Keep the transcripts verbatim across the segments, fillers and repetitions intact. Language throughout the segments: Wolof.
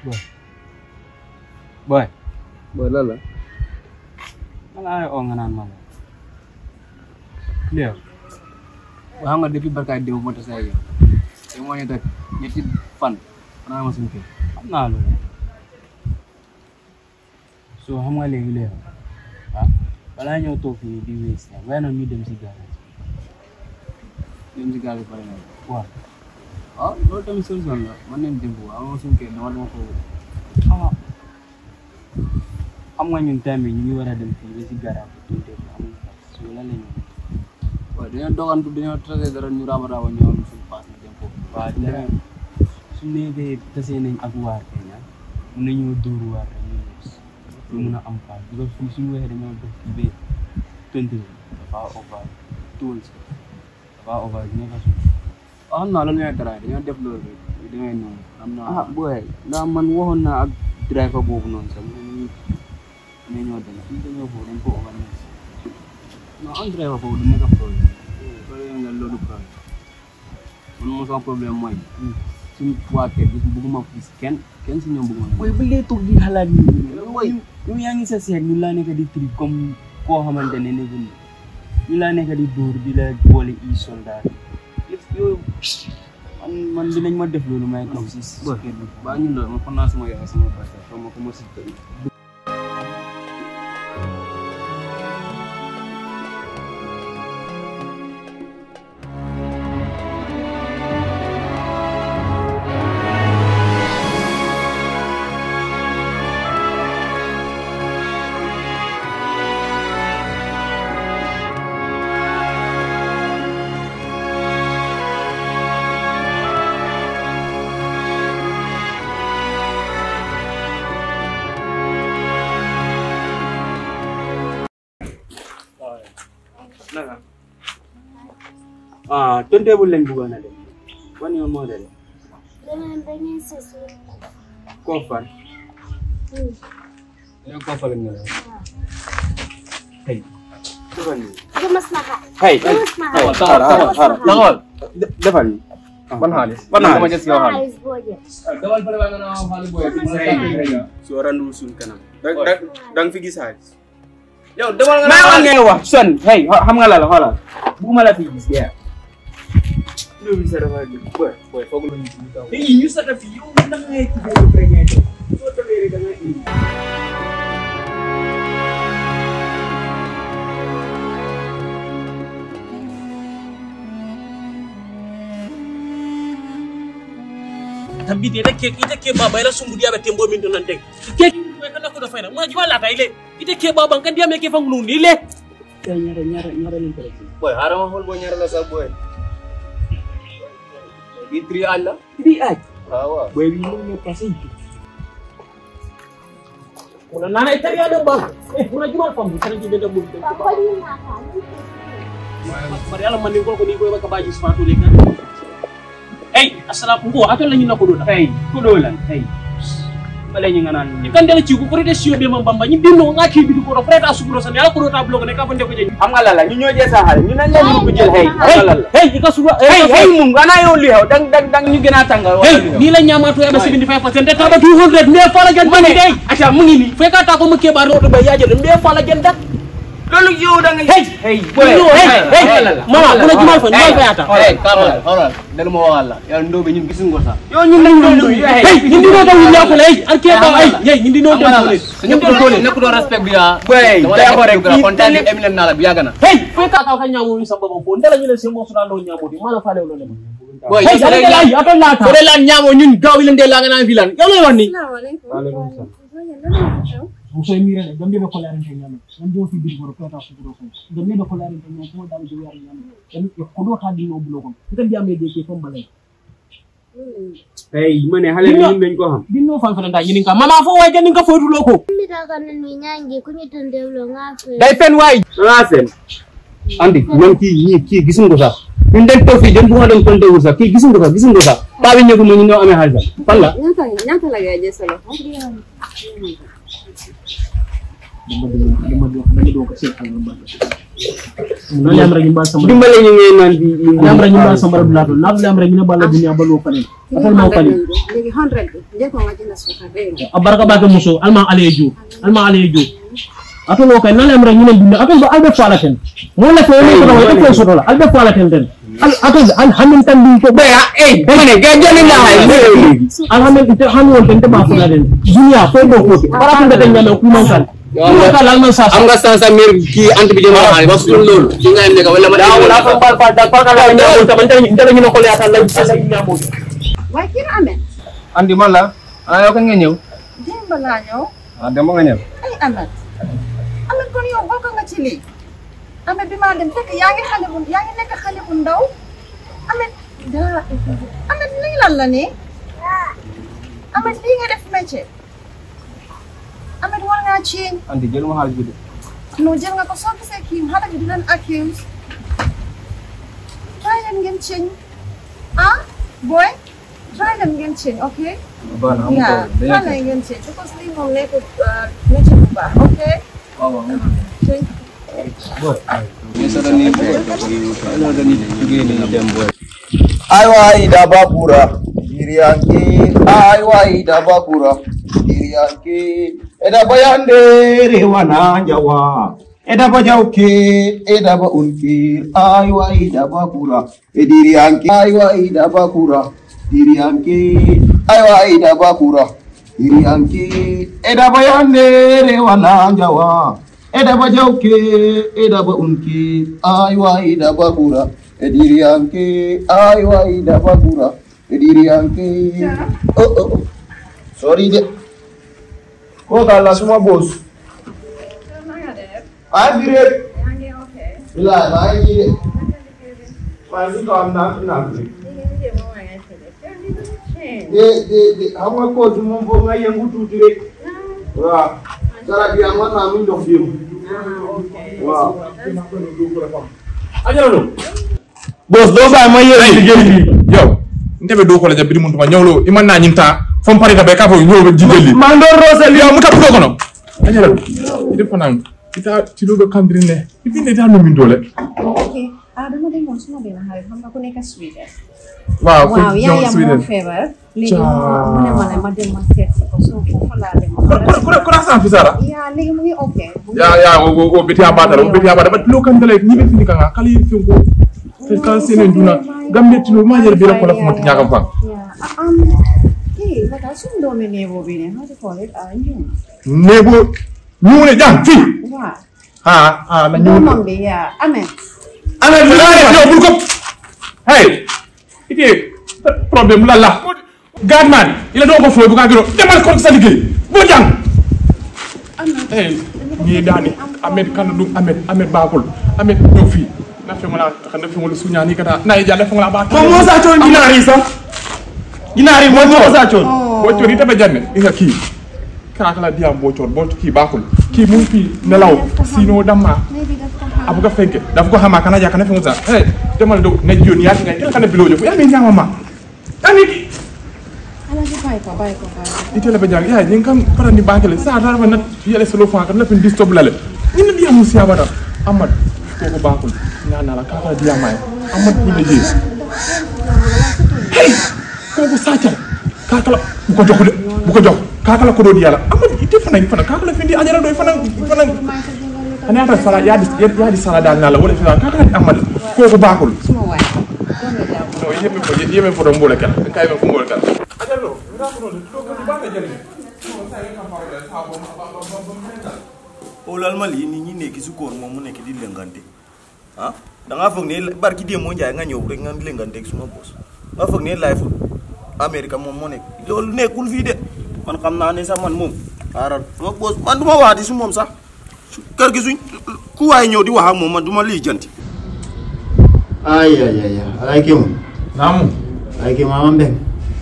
Boy. Boy. Boy lala. Mana oh nganan mama. Dia. Wah nga depuis barka dem mo ta say yow. Yow mo ñu tak ñetti fan. Ana ma suñu kër. Xam naa loolu. So xam nga léegi léegi ah balaa ñëw toog fii di wees na waaye nag ñu dem si gaal dem si gaal bi pare na. waaw. Ah loolu tamit solution la man nañ dem bu ama suñu kër dama dama ko ah xam nga ñun time bi ñu ngi war a dem fii ba si garab tuuti am so la la ñu waaw dañoo dogantu dañoo traité dara ñu raba raba ñu am suñu pass ñu dem foofu. waaw dina su nekkee tase nañ ak waar Kenya mun nañoo dóor waar rek ñu ñu mun a am pass parce que fii suñu waxee dañoo def fii ba twenty dafa over tools dafa over ñu nekk suñu xam naa loolu ñooy dara dañoo def loolu rek dangay noonu am na ah boy ndax man waxoon naa ak driver boobu noonu sax mu ne ñu ñoo dem suñu demee foofu dañ ko organiser non am driver foofu du nekk problème loolu nga loolu problème man moom sama problème mooy suñu waa kër gis bëgguma gis kenn kenn si ñoom bëgguma boy bu lee toog di xalaat ñu boy yow yaa ngi sa seet ñu laa nekk di tri comme koo xamante ne ne ñu laa nekk di dóor di la boole i soldat yow man man dinañ ma def loolu may toog si kër bi ba ñu loolu ma fan naa sama yaay sama papa sama ko ma si ah turntable lañ bëggoon a dem ban yoon moo dem koo far yow koo fa lañ la hey defal ni Hey, taxawal taxawal taxawal defal ni. Ban xaalis? Ban xaalis? Ban xaalis? dawal fële ba nga naan xaalis booy soo randul suñ kanam Da da nga fi gis xaalis. yow dawal nga maa wax ngay wax son hey xam nga la la xoolal bugguma la fi gis yaa loolu sa dafa gis boy boy foog la ñu ci taw yi ñu sa def yow da ngay ci benn premier soo tawee rek da ngay indi tambite ite ke ite ke baba ila sumbu dia bete mbo min don nante ke ko kana ko do fayna ma jiwa la tay le ite ke baba kan dia me ke fang nu ni le nyara nyara nyara ni tere boy harama hol bo ñaara la sa boy di tri alla di aj waaw boy bi mu ne passé wala nana ite ya do ba eh pura jiwa fam tan ji beta bu bari ala man ni ko ko ni ko ba ka baji spatu le kan hey assalamu ngo atol lañu nako do hey ko do lan hey bale ñi nga naan kan dala ci ko ko de siyo be mam bamba ñi binno nga ki bi ko do freta suguro san yalla ko do ta blog ne ka fa ndeko je xam nga la la ñu ñoo jé sa xal ñu nañ leen ko jël hey xam nga la la hey ka suba hey hey mum ana yow li xew dang dang dang ñu gëna tangal hey ni la ñamato ya ba seventy-five percent de ta ba two hundred mais fa la gën man day acha mu ngi ni fe ka ta ko mu ke ba do ba yaaje de mais fa la gën dak lolu yow da nga hey hey boy hey hey mama bu la jumal fa jumal fa yata hey kamal xoolal dal mo waxal la yow ndobe ñun gisuñ ko sax yow ñun lañ doon doy hey ñindi no taw ñu ko lay ak ke ba ay hey ñindi no taw ñu ñu ko ko nekk do respect bi ya boy day ko rek kon tan eminem na la bi yagana hey fe ka ta ka ñaamu ñu sa baba ko ndala ñu le se mo sura do ñaamu di mala fa le lo le boy hey dale lay ato la ta dale la ñaamu ñun gaw yi leen la nga naan fi lan yow lay wax ni Muso mira de gambe ko laaren te nyame on do fi bir goro kota su goro ko gambe ko laaren te nyame ko dal do yar nyame en ko do ta di no bulo ko ngal diame de ke fam balay hey mané halé ñu lañ ko xam binno fan fan da ñini ka mama fo way gën nga fotu loko Mi daga nan mi nyange kunyi tendewlo ngafe. day fen way la sen andi ñom ki ñi ki gisun ko sax ñun dañ tok fi dem bu ma dem konté wu sax ki gisun ko sax gisun ko sax ba bi ñëgu mo ñu ñoo amé xaliss fan la Nyata nyata lagi aja solo. dama dama do dama do ko sel xal ba no yam rek mbal sama dimbalé ñu ngay naan bi yam rek mbal sama rabbi la na yam rek ñu bala dunya balo fane atal mo fane léegi hundred bi njëkk ko nga jënd suukar dégg nga. abaraka bake muso alma alejo alma alejo ato no kay nalem rek ñu ne dund ato ba albe fala ten mo la ko ne ko do ko soto la albe fala ten den al ato al hamin tan bi ko baya eh mane ga jani la al hamin te han won ten te ba fala den dunia ko do ko para ko ngata nyame ku man kan am nga sansa mir ki anti bi jema xali ba sul lol ci nga nek wala ma daw la ko bal bal da ko ka la ñu ta man tan ñu ñu ko le atal la la ñamo waaye kii na Ameth. andi man la ah yow kan nga ñëw démb laa ñëw. ah dem nga ñëw ay Ameth. Ameth kon yow bokk nga ci lii. Ameth bi maa dem fekk yaa ngi xale bu yaa ngi nekk xale bu ndaw. Ameth daa Ameth lii lan la nii. Ameth lii nga def métier. Ameth war ngaa ceeñ. andi jël ma xaalis bi de non jël nga ko soo gisee kii xale bi di leen accuse. try leen ngeen ceeñ. ah boy. try leen ngeen ceeñ ok. baax na am yeah ko try leen ngeen ceeñ because lii moom nekkul métier bu baax ok. waaw waaw ceeñ. ni sa ni ko ala da ni jugee ni dem boy ay waay dabakura diriyanki ay waay dabakura diriyanki eda bayande rewana jawa eda bajauke eda ba unkir ay waay dabakura diriyanki ay waay dabakura diriyanki ay waay dabakura diriyanki eda bayande rewana jawa eda bajauke eda ba unkir ay waay dabakura ediriyanke ay waay dabakura ediriyanke oh oh sorry de ko kala suma bos ay dire bila ay de ma si ko am na na de de de amma ko suma bo nga yengu tuti rek wa sara bi amma na min dox dem wa ajaralo bos do ba ma yere jigeli bi yow ndebe do ko la jabbi mun tuma ñawlo iman na ñinta fom pari ta be ka fo ñowo jigeli man do rosel yow mu tap do ko no ajaralo ide fanan ita ci do kandrine ibi ne da no min dole ok ah dama demoon suma benn xarit xam nga ku nekk Sweden. waaw waaw yaayam moo feebar. léegi mu ne ma ne ma dem ma seet si ko so foofu laa demoon. ko ko ko sa fi sara ya léegi mu ngi ok. ya ya o o beti abata o beti abata ba lo kan dale ni be fini kanga kali fi ko te kan senen duna gambe tino ma yer bi la ko la fumati ñagam fa ya am ki bata sun do me nebo bi ne how to call it ah ñu nebo ñu ne jang fi waaw ha ha na ñu doomam bi ya Ameth. Ameth la yow bul ko hey ite problème la la gadman ila do ko fo bu ka giro demal ko sa liggéey bo jang hey ni dani Ameth kan du Ameth Ameth bakul Ameth ñew fi na fi mala xana fi mala suña ni kata na jalla fi mala ba mo mo sa ton ginari sa ginari mo mo sa ton bo tori tabe janne nga ki ka kala diam bo tor bo ki bakul ki mu fi nelaw sino damma abu ka fenke daf ko xama kana ja kana fi musa hey demal do ne joni ya nga kana bilojo ko ya me ñama ma ani ala ji bay ko bay ko bay ite la be jang ya ni kam parani bankele sa ta fa nat yele solo fa kan la fin disturb lale ni ne diam musia bada amad ko ko bakul ñana la ka ka diam ay amad bu ne jis hey ko bu sacal ka kala bu ko jox de bu ko jox ka kala ko do di yalla amad ite fa nak fa ka kala fin di ajara do fa nak fa nak ani ata sala ya di ya di sala dal na la wala fi ka kala amad ko ko bakul suma way no yeme ko yeme ko do mbole kala kay me ko mbole kala ajalo nga ko do do ko ba na jere olal mali ni ñi nekk ci koor mom mu nekk di lengante ah da nga fogg ne barki dem mo njaay nga ñew rek nga lengante ak suma boss nga fogg ne life america mom mo nekk lolou nekkul fi de man xamna ne sax man mom aral suma boss man duma waati su mom sax kër gi suñ ku way ñew di wax ak mom man duma li janti ay ay ay ay ki mo namu ay ki mama mbeng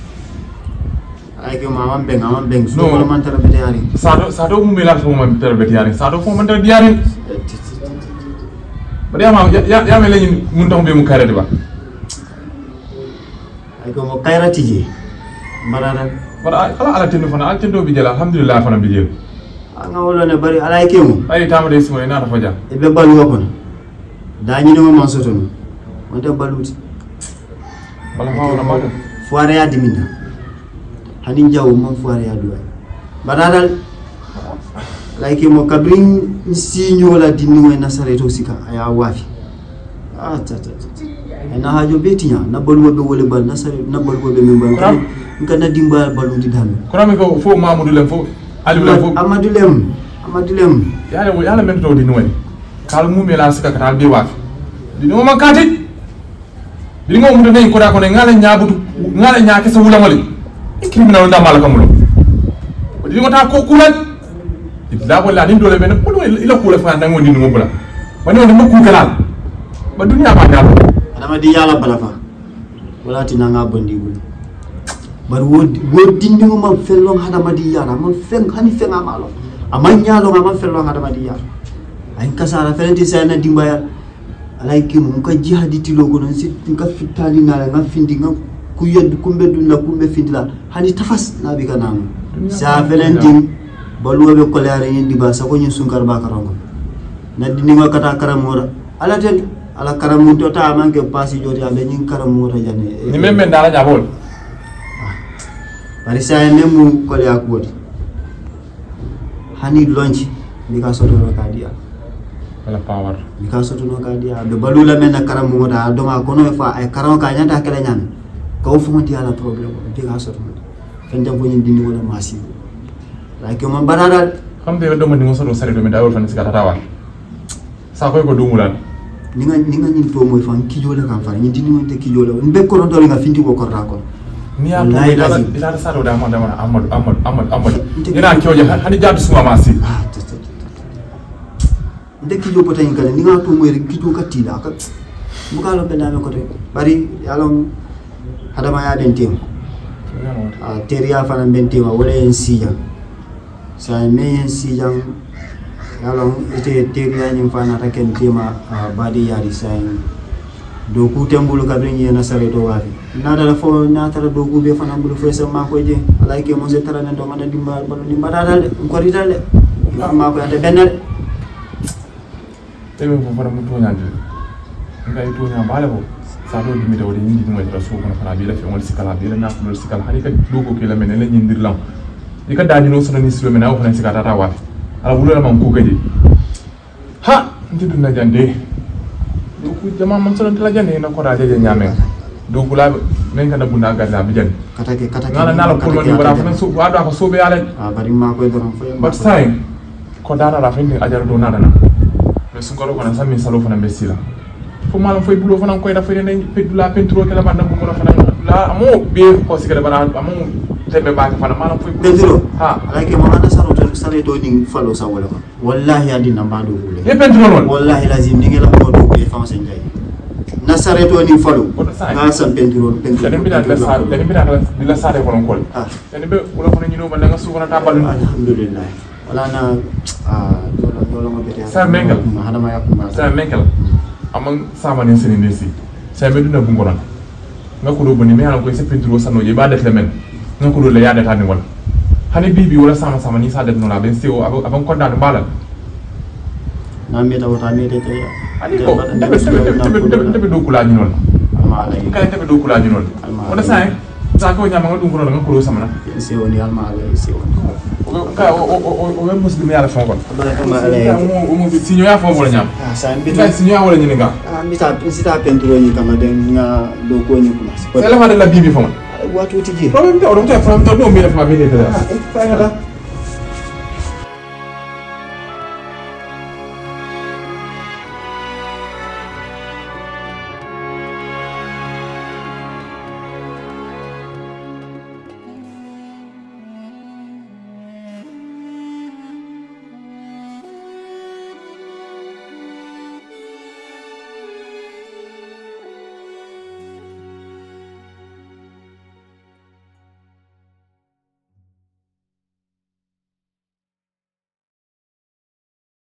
ay ki mama mbeng mama mbeng so ko man tara bete ari sado sado mu mela so mo tara bete ari sado fo man tara diari bari ama ya ya mele ni mun taw be mu kare de ba ay ko mo kayra tiji barara bara ala ala tendo fana ala tendo bi jela alhamdulillah fana bi jel nga wolo ne bari ala ki mo ay tama de simo na fa ja e be balu ko dañi do mo sotono on te baluti bala fa wala ma foire ya diminda hani jaw man fuare ya duwa badadal like mo kabrin sinyo la dinni nasare to sika aya wafi ah tata na hajo betinya na balwo be wole bal nasare na balwo be memba ngana dimba balu di dan kurami ko fo mamadou lem fo ali lem fo amadou lem amadou lem yalla mo yalla men to di noy kal mu me la sika katal be wafi di no man kati di ngo mu de ko da ko ne ngala nyaabutu ngala nyaake sa wula mali criminal nda mala kamulo di ngo ta ko kulat la wala ni dole ben ko ila ko la fa ndango ndi ngo bula ba no mo ku galal ba dunya ba dal adama di yalla bala fa wala ti nanga bondi bul bar wod wodindi ngo ma fellon hadama di yalla man feng hani feng amalo amanya lo ma fellon hadama di yalla ay kasara felenti sana dimbaya alay kimu ka jihadi tilo ko non sit ka fitali na nga findi nga ku yedd kumbe dun la kumbe findila hani tafas na bi kanam sa felenti baluwa be kolare yindi ba sa ko nyi sunkar ba karango na dini nga kata karamora ala ten ala karamu to ta manke pasi joti abe nyin karamora jane ni membe ndala jabol bari sa nemu ko ya ko hani lonji ni ka soto ka dia wala power ni ka soto no ka dia be balula men na karamora do ma kono fa ay karam ka nyanda kala nyan ko fu mo dia la problème bi ka soto fen jam nyin dindi wala masi like mo barada xam de do ma ni mo soto sare do me dawol fan ci kata tawa sa koy ko dumulan ni nga ni nga nyin to moy fan ki jole kan fa nyin dindi mo te ki jole on be ko do nga finti ko korra ko ni ya to ila ila sa do da ma da ma amad amad amad amad ina kyoje hani jaddu suma masi nde ki jo potay ngale ni nga to moy rek ki jo katila ka bu ka lo be dame ko te bari yalon hadama ya den tim a teria fana bentima wala en siya sa me en siya yalon ite teria nyim fana taken tema badi yari sa do ku tembulu kabrin yena sare to wafi nada la fo na tara do ku be fana bulu fo sa ma ko je alay ke mo se tara na do mana dimba balu dimba dal ko ridal ma ko ande benal tebe fo fara mu to nyande ngai to nya bale bo sa do dimi do de nyindi mo tara so ko fana bi la fi ngol sikala bi la na ko sikala hani ka do ko ke la men la nyindir lam e ka dadi no so ni silo men aw fana sikata ta wafi ala bulu la man ko kadi ha ndidu na jande do ku jama man so la jande na ko da je nyame do gula men kana bunda gadda bi jande katake katake ngala nala ko ni bara fana so wa do ko so be ala ah bari ma ko do fo but sai ko dana la fin ajar do nada na me sun ko ko na sami salo fana besila fo malam foi bulo fana ko da fere ne pedula pentro ke la banda bu mo fana la amo be ko sikere bana amo tembe ba fana malam foi pentro ha like mo anda saro to sare to ni falo sa wala wallahi adina mbado bule e pentro non wallahi lazim ni ngela mo do be fa sen jay na sare to ni falo na san pentro pentro den bi da sa den bi da bi la sare ko non ko ah den be wala ko ni no man nga su ko na tabal alhamdulillah wala na ah dolo dolo mo bete sa mengal hada ma yakuma sa mengal amang sama ni sene nesi sa me duna bu ngoran nga ko do boni me ala ko se pentro sano je ba def le men nga ko do le ya deta ni wala hani bibi wala sama sama ni sa def no la ben seo abang ko dal mbala na me taw ta me te te ani ko tebe tebe tebe do kula ni non ama lay ka tebe do kula ni non wala sa sa ko nyama nga dum ko nga ko do sama na seo ni alma lay seo ka o o o o muslim ya la fon kon ama lay o mo sinyo ya fon wala nyam ah sa mbi ta sinyo ya wala ni nga ah mbi ta sita pentro ni kama den nga do ko ni kuma c'est la fa de la bibi fon watu tiji problème to do to fa to do mi la fa bi de ta